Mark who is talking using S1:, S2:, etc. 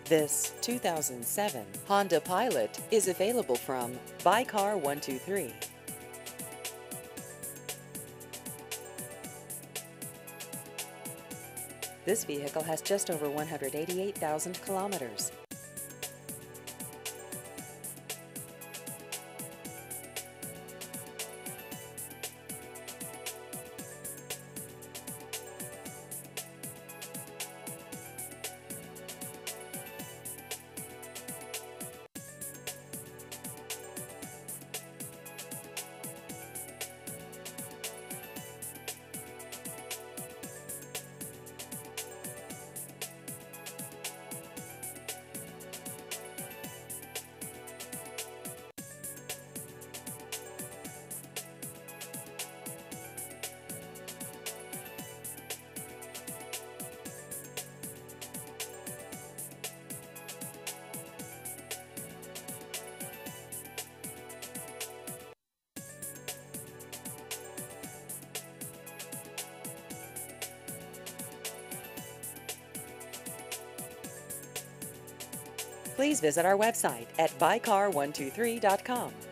S1: This 2007 Honda Pilot is available from Buy Car 123. This vehicle has just over 188,000 kilometers. Please visit our website at buycar123.com.